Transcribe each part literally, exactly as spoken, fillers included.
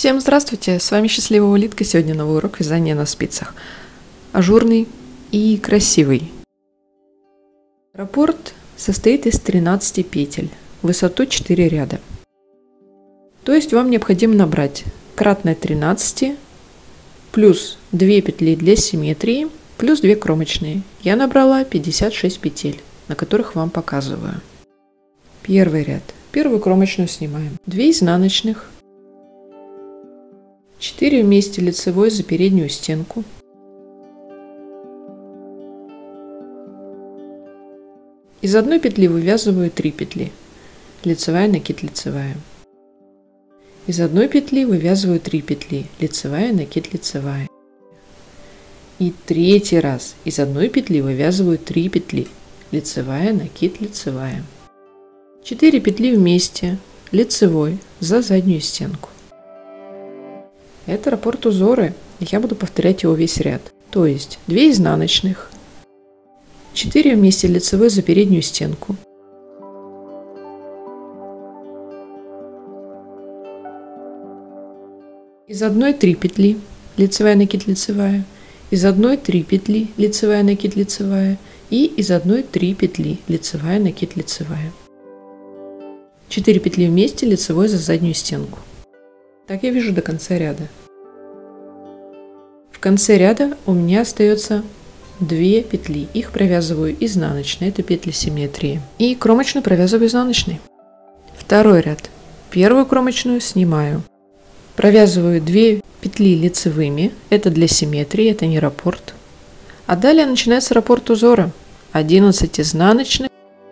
Всем здравствуйте! С вами Счастливая Улитка. Сегодня новый урок вязания на спицах. Ажурный и красивый. Раппорт состоит из тринадцати петель, высоту четыре ряда. То есть вам необходимо набрать кратное тринадцати, плюс две петли для симметрии, плюс две кромочные. Я набрала пятьдесят шесть петель, на которых вам показываю. Первый ряд. Первую кромочную снимаем. две изнаночных. четыре вместе лицевой за переднюю стенку. Из одной петли вывязываю три петли. Лицевая, накид, лицевая. Из одной петли вывязываю три петли. Лицевая, накид, лицевая. И третий раз из одной петли вывязываю три петли. Лицевая, накид, лицевая. четыре петли вместе, лицевой за заднюю стенку. Это раппорт узоры, я буду повторять его весь ряд. То есть две изнаночных, четыре вместе лицевой за переднюю стенку, из одной три петли, лицевая, накид, лицевая, из одной три петли, лицевая, накид, лицевая и из одной три петли, лицевая, накид, лицевая. четыре петли вместе, лицевой за заднюю стенку. Так я вяжу до конца ряда. В конце ряда у меня остается две петли. Их провязываю изнаночной, это петли симметрии. И кромочную провязываю изнаночной. Второй ряд. Первую кромочную снимаю. Провязываю две петли лицевыми, это для симметрии, это не раппорт. А далее начинается раппорт узора. одиннадцать изнаночных.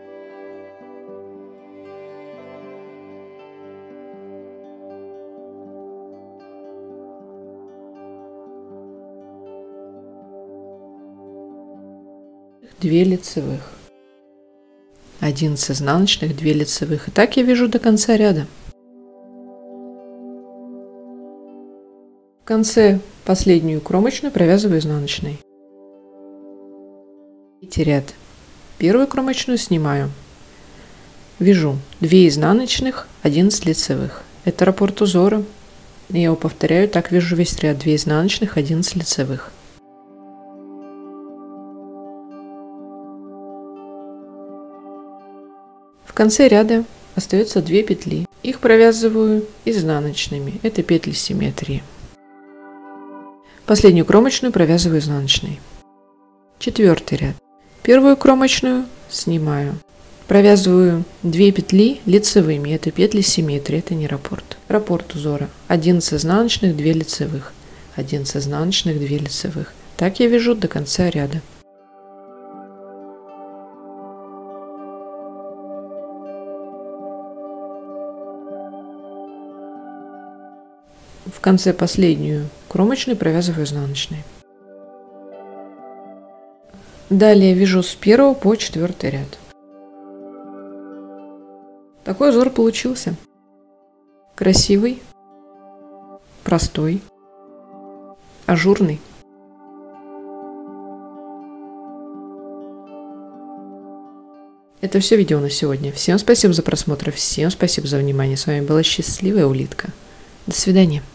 две лицевых, одиннадцать изнаночных, две лицевых. И так я вяжу до конца ряда. В конце последнюю кромочную провязываю изнаночной. Третий ряд. Первую кромочную снимаю. Вяжу две изнаночных, одиннадцать лицевых. Это раппорт узора. Я его повторяю, так вяжу весь ряд. две изнаночных, одиннадцать лицевых. В конце ряда остается две петли. Их провязываю изнаночными. Это петли симметрии. Последнюю кромочную провязываю изнаночной. Четвертый ряд. Первую кромочную снимаю. Провязываю две петли лицевыми. Это петли симметрии. Это не раппорт. Раппорт узора. одиннадцать изнаночных, две лицевых. одиннадцать изнаночных, две лицевых. Так я вяжу до конца ряда. В конце последнюю кромочную провязываю изнаночной. Далее вяжу с первого по четвертый ряд. Такой узор получился. Красивый, простой, ажурный. Это все видео на сегодня. Всем спасибо за просмотр, всем спасибо за внимание. С вами была Счастливая Улитка. До свидания.